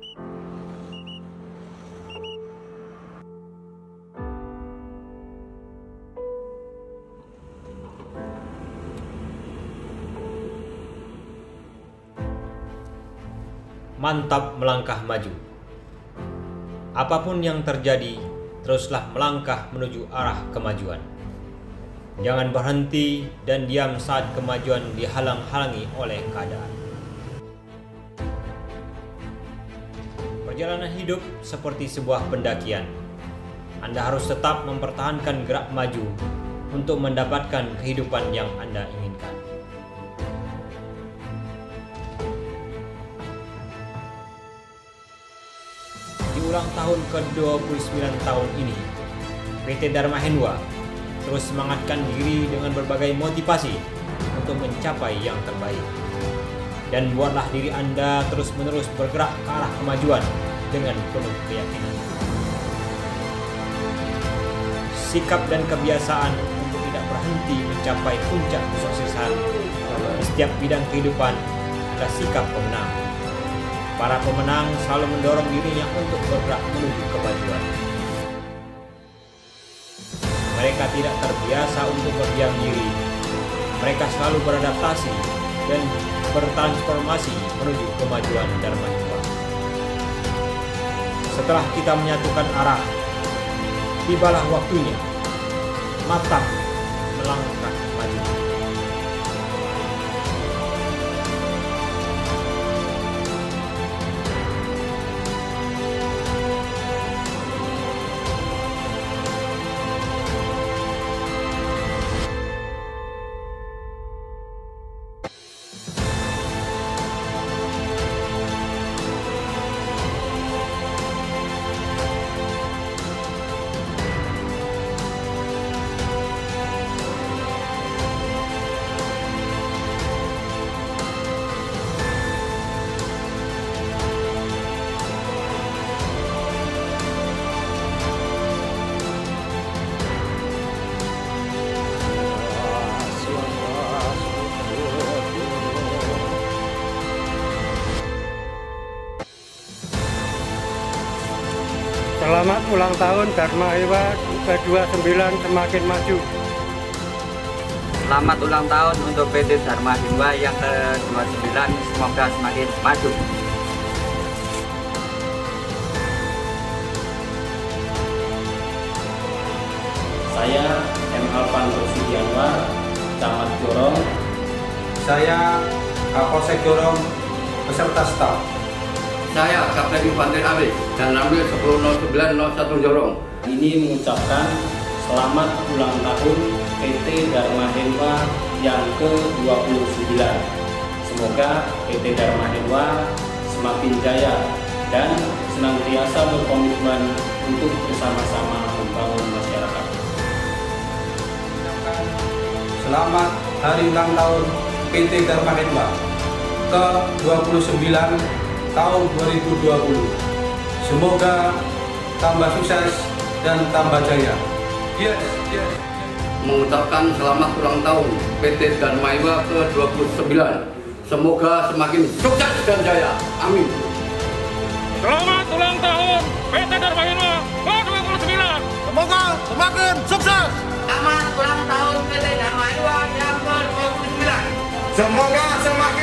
Mantap melangkah maju. Apapun yang terjadi, teruslah melangkah menuju arah kemajuan. Jangan berhenti dan diam saat kemajuan dihalang-halangi oleh keadaan. Perjalanan hidup seperti sebuah pendakian. Anda harus tetap mempertahankan gerak maju untuk mendapatkan kehidupan yang Anda inginkan. Ulang tahun ke-29 tahun ini, PT Dharma Henwa terus semangatkan diri dengan berbagai motivasi untuk mencapai yang terbaik. Dan buatlah diri Anda terus-menerus bergerak ke arah kemajuan dengan penuh keyakinan. Sikap dan kebiasaan untuk tidak berhenti mencapai puncak kesuksesan di setiap bidang kehidupan adalah sikap pemenang. Para pemenang selalu mendorong dirinya untuk bergerak menuju kemajuan. Mereka tidak terbiasa untuk berdiam diri. Mereka selalu beradaptasi dan bertransformasi menuju kemajuan Dharma Henwa. Setelah kita menyatukan arah, tibalah waktunya matang melangkah maju. Selamat ulang tahun Dharma Henwa ke-29 semakin maju. Selamat ulang tahun untuk PT Dharma Henwa yang ke-29, semoga semakin maju. Saya M. Alvan Rosidianwar, Camat Jorong. Saya Kapolsek Jorong beserta staf. Saya Kapten Infanterie AB dan Ramil 100901 Jorong. Ini mengucapkan selamat ulang tahun PT Dharma Henwa yang ke-29. Semoga PT Dharma Henwa semakin jaya dan senantiasa berkomitmen untuk bersama-sama membangun masyarakat. Selamat hari ulang tahun PT Dharma Henwa ke-29 tahun 2020. Semoga tambah sukses dan tambah jaya. Yes. Mengucapkan selamat ulang tahun PT Dharma Henwa ke-29. Semoga semakin sukses dan jaya. Amin. Selamat ulang tahun PT Dharma Henwa ke-29. Semoga semakin sukses. Selamat ulang tahun PT Dharma Henwa yang ke-29. Semoga semakin